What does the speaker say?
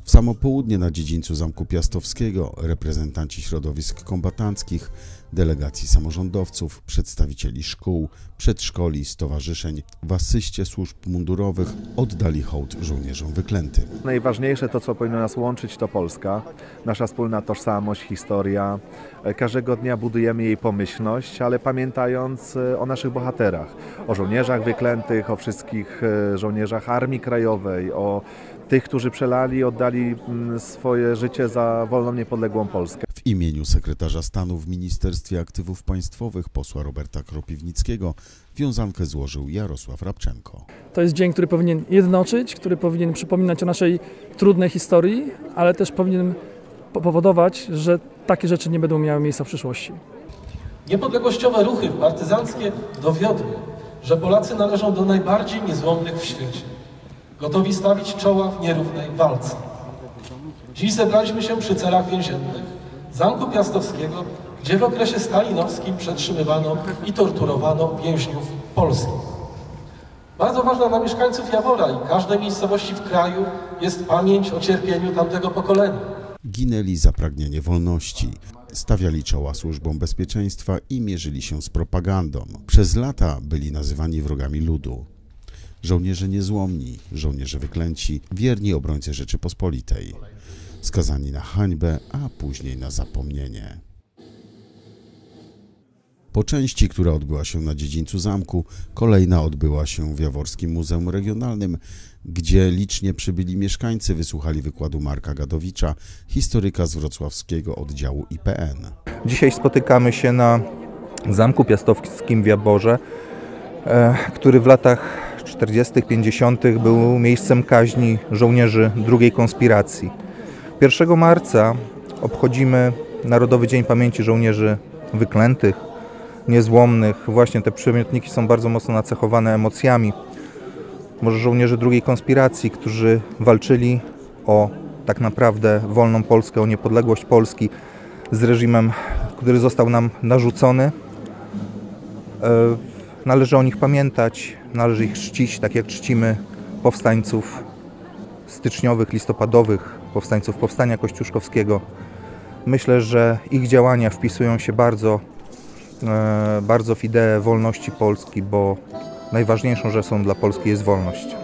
W samo południe na dziedzińcu Zamku Piastowskiego reprezentanci środowisk kombatanckich, delegacji samorządowców, przedstawicieli szkół, przedszkoli, stowarzyszeń w asyście służb mundurowych oddali hołd żołnierzom wyklętym. Najważniejsze to, co powinno nas łączyć, to Polska, nasza wspólna tożsamość, historia. Każdego dnia budujemy jej pomyślność, ale pamiętając o naszych bohaterach, o żołnierzach wyklętych, o wszystkich żołnierzach Armii Krajowej, o tych, którzy przelali i oddali swoje życie za wolną, niepodległą Polskę. W imieniu sekretarza stanu w Ministerstwie Aktywów Państwowych posła Roberta Kropiwnickiego wiązankę złożył Jarosław Rabczenko. To jest dzień, który powinien jednoczyć, który powinien przypominać o naszej trudnej historii, ale też powinien powodować, że takie rzeczy nie będą miały miejsca w przyszłości. Niepodległościowe ruchy partyzanckie dowiodły, że Polacy należą do najbardziej niezłomnych w świecie, gotowi stawić czoła w nierównej walce. Dziś zebraliśmy się przy celach więziennych Zamku Piastowskiego, gdzie w okresie stalinowskim przetrzymywano i torturowano więźniów polskich. Bardzo ważna dla mieszkańców Jawora i każdej miejscowości w kraju jest pamięć o cierpieniu tamtego pokolenia. Ginęli za pragnienie wolności, stawiali czoła służbom bezpieczeństwa i mierzyli się z propagandą. Przez lata byli nazywani wrogami ludu. Żołnierze niezłomni, żołnierze wyklęci, wierni obrońcy Rzeczypospolitej, skazani na hańbę, a później na zapomnienie. Po części, która odbyła się na dziedzińcu zamku, kolejna odbyła się w Jaworskim Muzeum Regionalnym, gdzie licznie przybyli mieszkańcy wysłuchali wykładu Marka Gadowicza, historyka z wrocławskiego oddziału IPN. Dzisiaj spotykamy się na Zamku Piastowskim w Jaworze, który w latach 40., 50. był miejscem kaźni żołnierzy drugiej konspiracji. 1 marca obchodzimy Narodowy Dzień Pamięci Żołnierzy Wyklętych, Niezłomnych. Właśnie te przymiotniki są bardzo mocno nacechowane emocjami. Może żołnierzy drugiej konspiracji, którzy walczyli o tak naprawdę wolną Polskę, o niepodległość Polski z reżimem, który został nam narzucony. Należy o nich pamiętać, należy ich czcić, tak jak czcimy powstańców styczniowych, listopadowych, powstańców Powstania Kościuszkowskiego. Myślę, że ich działania wpisują się bardzo w ideę wolności Polski, bo najważniejszą rzeczą dla Polski jest wolność.